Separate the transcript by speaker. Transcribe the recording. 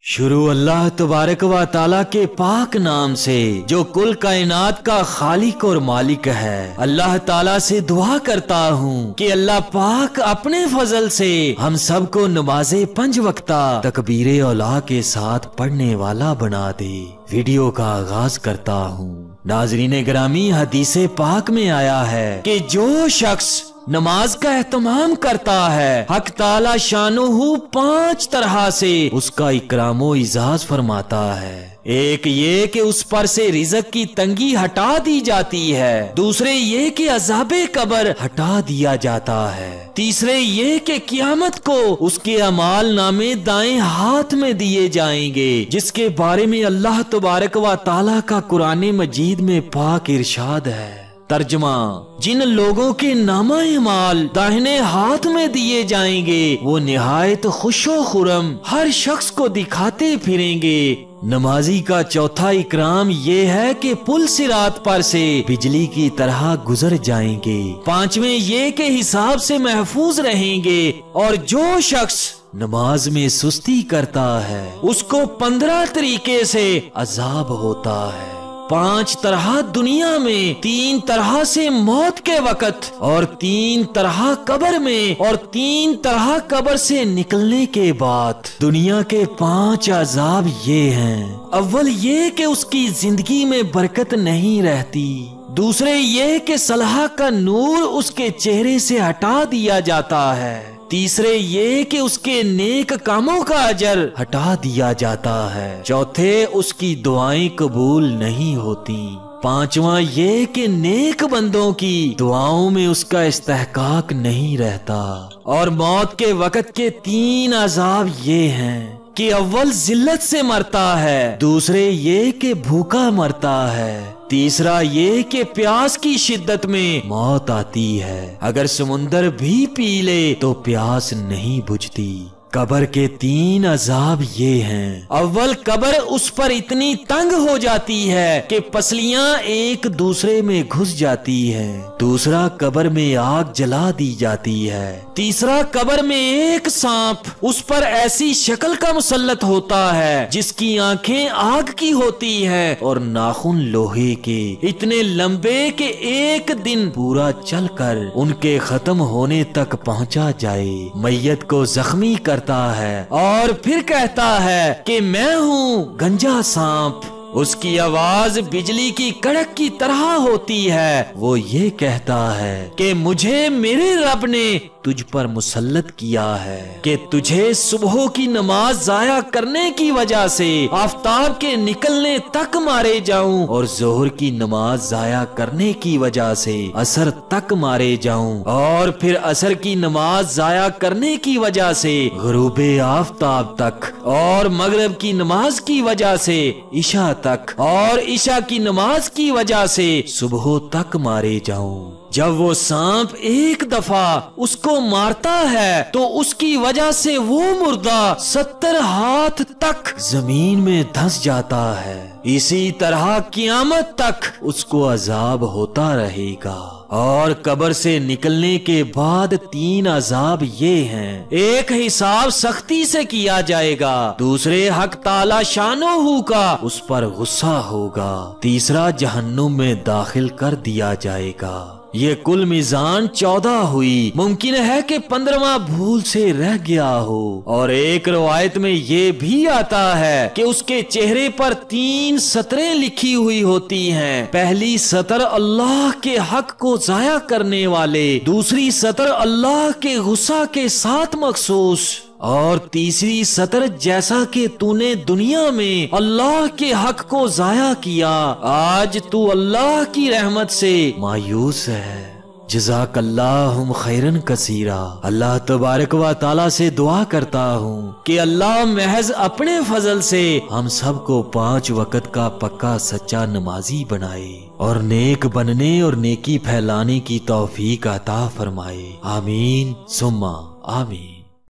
Speaker 1: शुरू अल्लाह तबारक व ताला के पाक नाम से जो कुल कायनात का खालिक और मालिक है। अल्लाह ताला से दुआ करता हूँ कि अल्लाह पाक अपने फजल से हम सबको नमाज़े 5 वक्ता तकबीरे औला के साथ पढ़ने वाला बना दे। वीडियो का आगाज करता हूँ। नाज़रीन गिरामी, हदीसे पाक में आया है कि जो शख्स नमाज का एहतमाम करता है, हक ताला शानुहू 5 तरह से उसका इकरामो इजाज फरमाता है। एक ये कि उस पर से रिज़्क की तंगी हटा दी जाती है, दूसरे ये कि अज़ाबे कब्र हटा दिया जाता है, तीसरे ये कि क़यामत को उसके अमाल नामे दाएं हाथ में दिए जाएंगे, जिसके बारे में अल्लाह तबारक व ताला का कुरान मजीद में पाक इरशाद है। तर्जमा, जिन लोगों के नामा-ए माल दाहिने हाथ में दिए जाएंगे वो निहायत खुशो खुरम हर शख्स को दिखाते फिरेंगे। नमाजी का चौथा इकराम ये है कि पुल सिरात पर से बिजली की तरह गुजर जाएंगे। 5वें ये कि हिसाब से महफूज रहेंगे, और जो शख्स नमाज में सुस्ती करता है उसको 15 तरीके से अजाब होता है। 5 तरह दुनिया में, 3 तरह से मौत के वक़्त, और 3 तरह कब्र में, और 3 तरह कब्र से निकलने के बाद। दुनिया के 5 अजाब ये हैं। अव्वल ये कि उसकी जिंदगी में बरकत नहीं रहती, दूसरे ये कि सलाह का नूर उसके चेहरे से हटा दिया जाता है, तीसरे ये कि उसके नेक कामों का अजर हटा दिया जाता है, चौथे उसकी दुआएं कबूल नहीं होती, 5वां ये कि नेक बंदों की दुआओं में उसका इस्तेहकाक नहीं रहता। और मौत के वक़्त के 3 अजाब ये हैं कि अव्वल जिल्लत से मरता है, दूसरे ये कि भूखा मरता है, तीसरा ये कि प्यास की शिद्दत में मौत आती है, अगर समुंदर भी पी ले तो प्यास नहीं बुझती। कब्र के 3 अजाब ये हैं। अव्वल कब्र उस पर इतनी तंग हो जाती है कि पसलियां एक दूसरे में घुस जाती हैं, दूसरा कब्र में आग जला दी जाती है, तीसरा कब्र में एक सांप उस पर ऐसी शक्ल का मुसल्लत होता है जिसकी आंखें आग की होती हैं और नाखून लोहे के, इतने लंबे कि एक दिन पूरा चलकर उनके खत्म होने तक पहुंचा जाए। मैयत को जख्मी करता है और फिर कहता है कि मैं हूँ गंजा सांप। उसकी आवाज बिजली की कड़क की तरह होती है। वो ये कहता है कि मुझे मेरे रब ने तुझ पर मुसल्लत किया है कि तुझे सुबह की नमाज जाया करने की वजह से आफताब के निकलने तक मारे जाऊं, और जोहर की नमाज जाया करने की वजह से असर तक मारे जाऊं, और फिर असर की नमाज जाया करने की वजह से गुरूबे आफताब तक, और मगरिब की नमाज की वजह से इशा तक, और इशा की नमाज की वजह से सुबह तक मारे जाऊं। जब वो सांप एक दफा उसको मारता है तो उसकी वजह से वो मुर्दा 70 हाथ तक जमीन में धंस जाता है। इसी तरह क़यामत तक उसको अजाब होता रहेगा। और कब्र से निकलने के बाद 3 अजाब ये हैं। एक हिसाब सख्ती से किया जाएगा, दूसरे हक ताला शानोहू का उस पर गुस्सा होगा, तीसरा जहन्नुम में दाखिल कर दिया जाएगा। ये कुल मीज़ान 14 हुई। मुमकिन है कि 15वां भूल से रह गया हो। और एक रवायत में ये भी आता है कि उसके चेहरे पर 3 सतरें लिखी हुई होती हैं। पहली सतर अल्लाह के हक को जाया करने वाले, दूसरी सतर अल्लाह के गुस्सा के साथ मखसूस, और तीसरी सतर जैसा कि तूने दुनिया में अल्लाह के हक को जाया किया, आज तू अल्लाह की रहमत से मायूस है। जज़ाकल्लाहुम खैरन कसीरा। अल्लाह तबारक व ताला से दुआ करता हूँ कि अल्लाह महज अपने फजल से हम सबको 5 वक़्त का पक्का सच्चा नमाजी बनाए, और नेक बनने और नेकी फैलाने की तौफीक अता फरमाए। आमीन सुम्मा आमीन।